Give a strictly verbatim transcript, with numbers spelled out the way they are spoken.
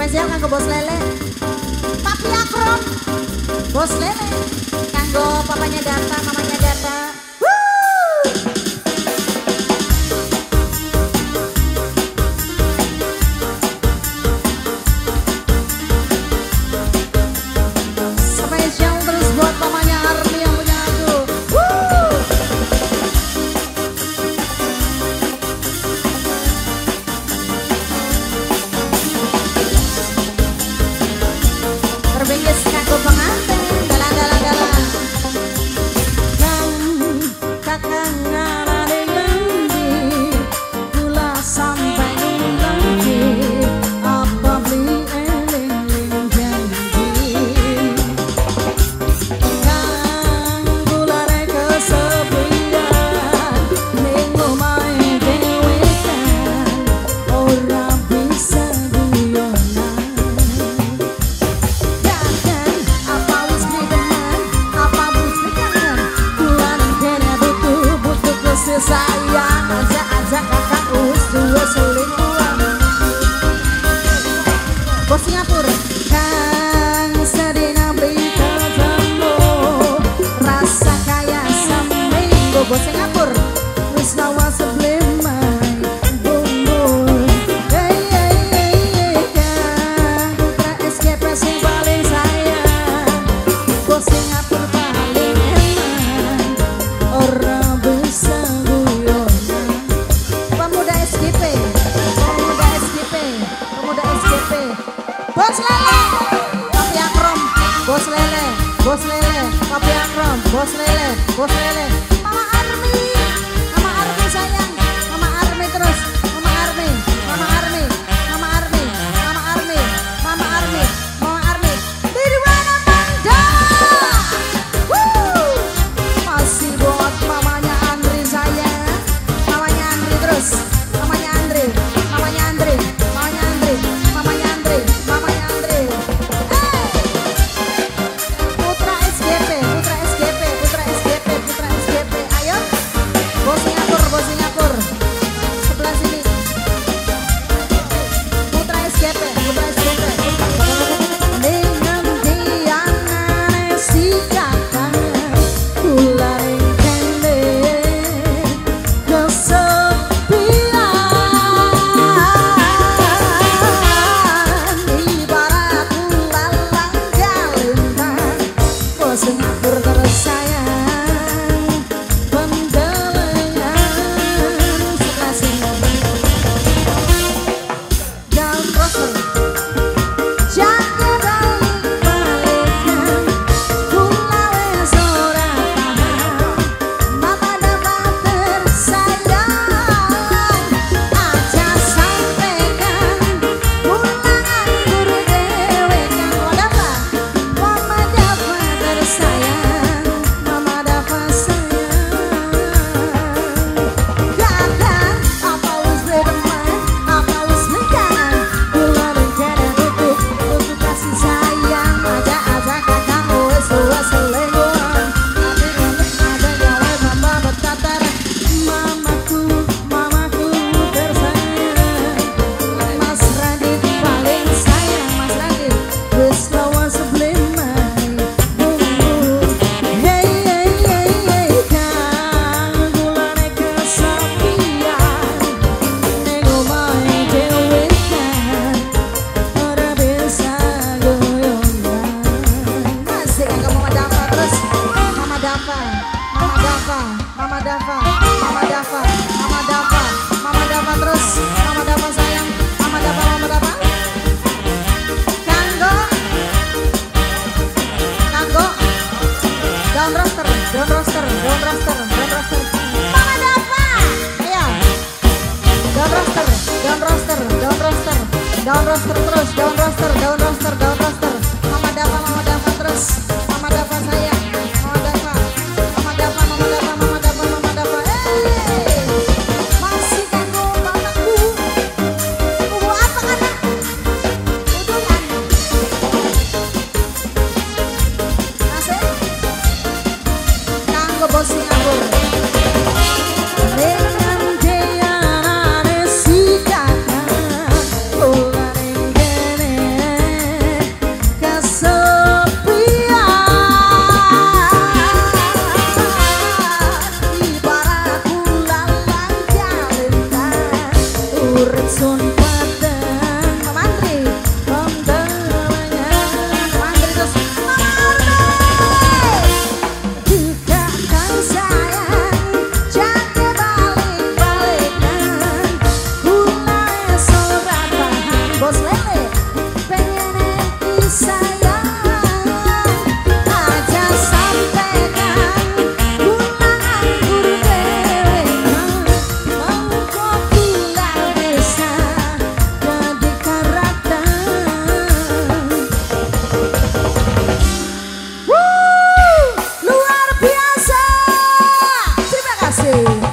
spesial kanggo bos lele. Papi Akrom, bos lele. Kanggo papanya Data, mamanya Data. Spesial terus buat mamanya Army yang punya aku. Terbingkis kanggo pengantin, galang-galang-galang. Kakang ngarane ngendi, kula sampai ngendi, apa beli eling-eling janji. Kang kula rek kesepian, ning omahe dhewean, ora bisa guyonan. Sayang ajak-ajak kakak us dua selingkuhan. Bos Singapura Kang sedina beli ketemu, rasa kaya seminggu. Bos Singapura wis lawas seblemai bumbu. Hey hey hey Kang putra S K P sing paling sayang. Bos Singapura paling enak, orang bisa bos lele, Papi Akrom, bos lele, bos lele, Papi Akrom, bos lele, bos lele. Mama Army, Mama Army sayang, Mama Army terus, Mama Army, Mama Army, Mama Army, Mama Army, Mama Army, Mama Army. Dirwana Manda, Woo! Masih buat mamanya Andri sayang, mamanya Andri terus, mamanya Andri, mamanya Andri, mamanya Andri, mamanya Andri. Putra S G P, Putra S G P, Putra S G P, Putra S G P, ayo. Army.